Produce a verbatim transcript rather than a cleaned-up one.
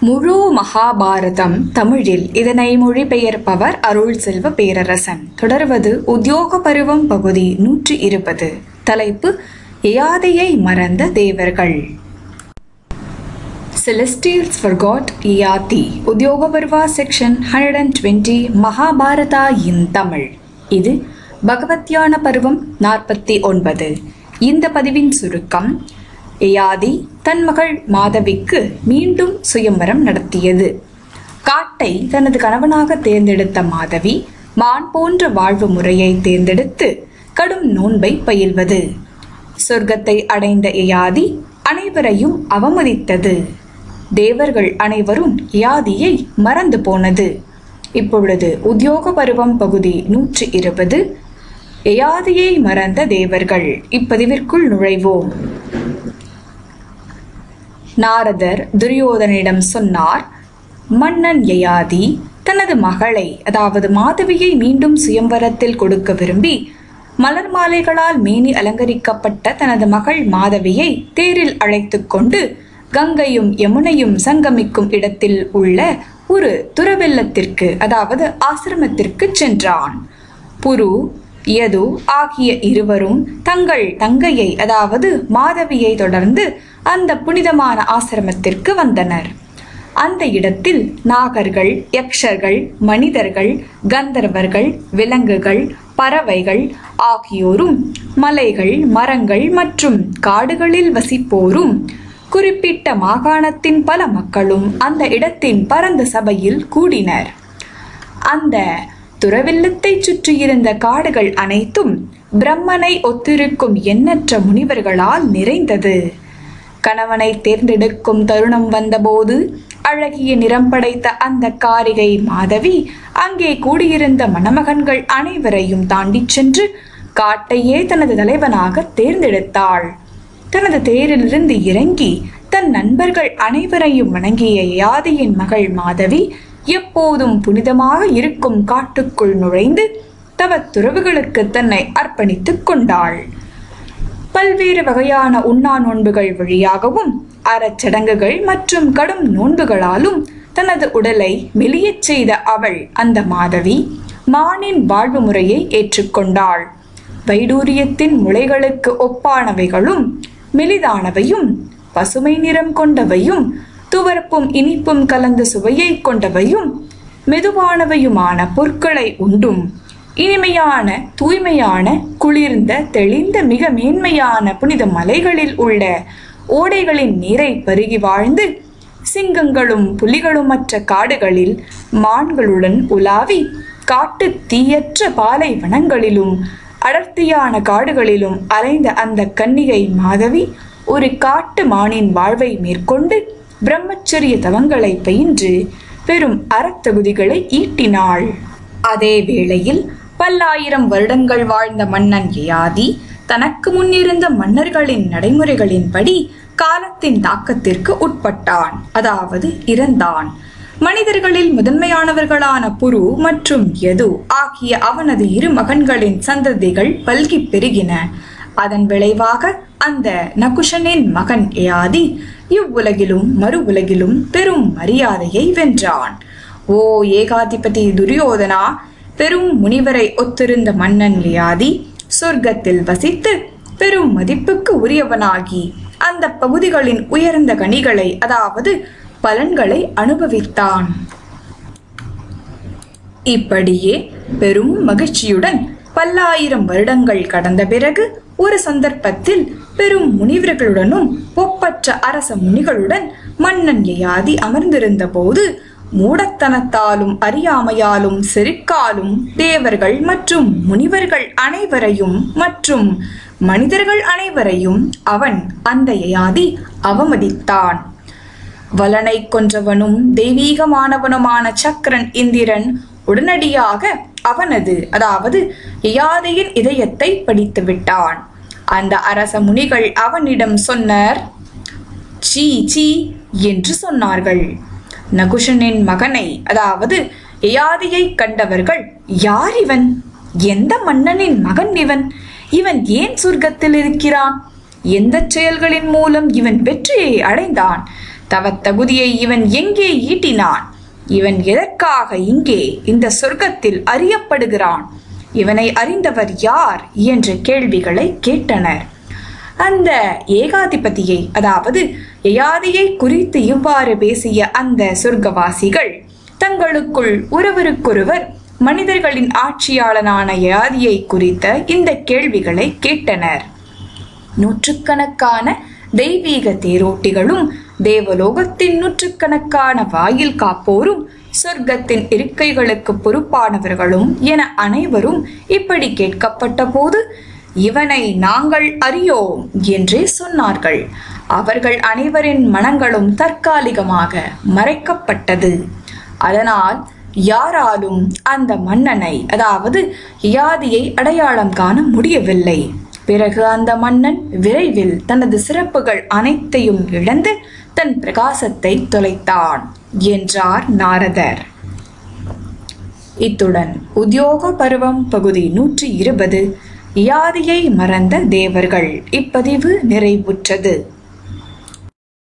முழு மகாபாரதம் தமிழில் இதனை மொழிபெயர்ப்பவர் அருள் செல்வ பேரரசன். தொடர்வது உத்தியோக பருவம் பகுதி நூற்றி இருபது. தலைப்பு யயாதியை மறந்த தேவர்கள். Celestials forgot Yayati. உத்தியோக பருவா செக்ஷன் நூற்று இருபது மகாபாரதா இன் தமிழ். இது பகவத்யான பருவம் நாற்பத்தி ஒன்பது. இந்த பதிவின் சுருக்கம்: யயாதி தன் மகள் மாதவிக்கு மீண்டும் சுயம்வரம் நடத்தியது. காட்டை தனது கணவனாக தேர்ந்தெடுத்த மாதவி மான் போன்ற வாழ்வு முறையை தேர்ந்தெடுத்து கடும் நோன்பை பயில்வது. சொர்க்கத்தை அடைந்த யயாதி அனைவரையும் அவமதித்தது. தேவர்கள் அனைவரும் யயாதியை மறந்து போனது. இப்பொழுது உத்தியோக பருவம் பகுதி நூற்றி இருபது. யயாதியை மறந்த தேவர்கள். இப்பதிவிற்குள் நுழைவோம். நாரதர் துரியோதனிடம் சொன்னார்: மன்னன் யயாதி தனது மகளை, அதாவது மாதவியை மீண்டும் சுயம்வரத்தில் கொடுக்க விரும்பி மலர் மாலைகளால் மேனி அலங்கரிக்கப்பட்ட தனது மகள் மாதவியை தேரில் அழைத்து கொண்டு கங்கையும் யமுனையும் சங்கமிக்கும் இடத்தில் உள்ள ஒரு துறவெல்லத்திற்கு, அதாவது ஆசிரமத்திற்கு சென்றான். புரு, யது ஆகிய இருவரும் தங்கள் தங்கையை, அதாவது மாதவியை தொடர்ந்து அந்த புனிதமான ஆசிரமத்திற்கு வந்தனர். அந்த இடத்தில் நாகர்கள், யக்ஷர்கள், மனிதர்கள், கந்தர்வர்கள், விலங்குகள், பறவைகள் ஆகியோரும், மலைகள், மரங்கள் மற்றும் காடுகளில் வசிப்போரும், குறிப்பிட்ட மாகாணத்தின் பல மக்களும் அந்த இடத்தின் பரந்த சபையில் கூடினர். அந்த துறவில்லத்தை சுற்றியிருந்த காடுகள் அனைத்தும் பிரம்மனை ஒத்திருக்கும் எண்ணற்ற முனிவர்களால் நிறைந்தது. கணவனை தேர்ந்தெடுக்கும் தருணம் வந்தபோது அழகிய நிறம் படைத்த அந்த காரிகை மாதவி அங்கே கூடியிருந்த மணமகன்கள் அனைவரையும் தாண்டி சென்று காட்டையே தனது தலைவனாக தேர்ந்தெடுத்தாள். தனது தேரிலிருந்து இறங்கி தன் நண்பர்கள் அனைவரையும் வணங்கிய யயாதியின் மகள் மாதவி எப்போதும் புனிதமாக இருக்கும் காட்டுக்குள் நுழைந்து தவத்துறவுகளுக்கு தன்னை அர்ப்பணித்துக் கொண்டாள். பல்வேறு வகையான உண்ணா நோன்புகள் வழியாகவும் அறச்சடங்குகள் மற்றும் கடும் நோன்புகளாலும் தனது உடலை மெலியச் செய்த அவள், அந்த மாதவி, மானின் வாழ்வு முறையை ஏற்றுக்கொண்டாள். வைடூரியத்தின் முளைகளுக்கு ஒப்பானவைகளும் மெலிதானவையும் பசுமை நிறம் கொண்டவையும் துவர்ப்பும் இனிப்பும் கலந்த சுவையை கொண்டவையும் மெதுவானவையுமான பொருட்களை உண்டும் இனிமையான, தூய்மையான, குளிர்ந்த, தெளிந்த, மிக மேன்மையான புனித மலைகளில் உள்ள ஓடைகளின் நீரை பருகி வாழ்ந்து சிங்கங்களும் புலிகளுமற்ற காடுகளில் மான்களுடன் உலாவி காட்டு தீயற்ற பாலை வனங்களிலும் அடர்த்தியான காடுகளிலும் அலைந்த அந்த கன்னிகை மாதவி ஒரு காட்டு மானின் வாழ்வை மேற்கொண்டு பிரம்மச்சரிய தவங்களை பயின்று பெரும் அறத்தகுதிகளை ஈட்டினாள். அதே வேளையில் பல்லாயிரம் வருடங்கள் வாழ்ந்த மன்னன் யயாதி தனக்கு முன்னிருந்த மன்னர்களின் நடைமுறைகளின்படி காலத்தின் தாக்கத்திற்கு உட்பட்டான், அதாவது இறந்தான். மனிதர்களில் முதன்மையானவர்களான புரு மற்றும் யது ஆகிய அவனது இரு மகன்களின் சந்ததிகள் பல்கி பெருகின. அதன் விளைவாக அந்த நகுஷனின் மகன் யயாதி இவ்வுலகிலும் மறு உலகிலும் பெரும் மரியாதையை வென்றான். ஓ ஏகாதிபதி துரியோதனா, பெரும் முனிவரை ஒத்திருந்த மன்னன் யயாதி சொர்க்கத்தில் வசித்து பெரும் மதிப்புக்கு உரியவனாகி அந்த பகுதிகளின் உயர்ந்த கனிகளை, அதாவது பலன்களை அனுபவித்தான். இப்படியே பெரும் மகிழ்ச்சியுடன் பல்லாயிரம் வருடங்கள் கடந்த பிறகு ஒரு சந்தர்ப்பத்தில் பெரும் முனிவர்களுடனும் ஒப்பற்ற அரச முனிகளுடன் மன்னன் யயாதி அமர்ந்திருந்த போது மூடத்தனத்தாலும் அறியாமையாலும் செருக்காலும் தேவர்கள் மற்றும் முனிவர்கள் அனைவரையும் மற்றும் மனிதர்கள் அனைவரையும் அவன், அந்த யயாதி, அவமதித்தான். வலனை கொன்றவனும் தெய்வீகமானவனுமான சக்கரன் இந்திரன் உடனடியாக அவனது, அதாவது யயாதியின் இதயத்தை படித்து விட்டான். அந்த அரச முனிகள் அவனிடம் சொன்னார், சீ சீ என்று சொன்னார்கள். நகுஷனின் மகனை, அதாவது யயாதியை கண்டவர்கள், யார் இவன்? எந்த மன்னனின் மகன் இவன்? இவன் ஏன் சொர்க்கத்தில் இருக்கிறான்? எந்த செயல்களின் மூலம் இவன் வெற்றியை அடைந்தான்? தவத்தகுதியை இவன் எங்கே ஈட்டினான்? இவன் எதற்காக இங்கே இந்த சொர்க்கத்தில் அறியப்படுகிறான்? இவனை அறிந்தவர் யார் என்ற கேள்விகளை கேட்டனர். அந்த ஏகாதிபதியை, அதாவது யயாதியை குறித்து இவ்வாறு பேசிய அந்த சொர்க்கவாசிகள் தங்களுக்குள் ஒருவருக்கொருவர் மனிதர்களின் ஆட்சியாளனான யயாதியை குறித்த இந்த கேள்விகளை கேட்டனர். நூற்றுக்கணக்கான தெய்வீக தேரோட்டிகளும் தேவலோகத்தின் நூற்றுக்கணக்கான வாயில் காப்போரும் சொர்க்கத்தின் இருக்கைகளுக்கு பொறுப்பானவர்களும் என அனைவரும் இப்படி கேட்கப்பட்ட போது, இவனை நாங்கள் அறியோம் என்றே சொன்னார்கள். அவர்கள் அனைவரின் மனங்களும் தற்காலிகமாக மறைக்கப்பட்டது. அதனால் யாராலும் அந்த மன்னனை, அதாவது யயாதியை அடையாளம் காண முடியவில்லை. பிறகு அந்த மன்னன் விரைவில் தனது சிறப்புகள் அனைத்தையும் இழந்து தன் பிரகாசத்தை தொலைத்தான் என்றார் நாரதர். இத்துடன் உத்யோக பருவம் பகுதி நூற்றி இருபது யயாதியை மறந்த தேவர்கள் இப்பதிவு நிறைவுற்றது.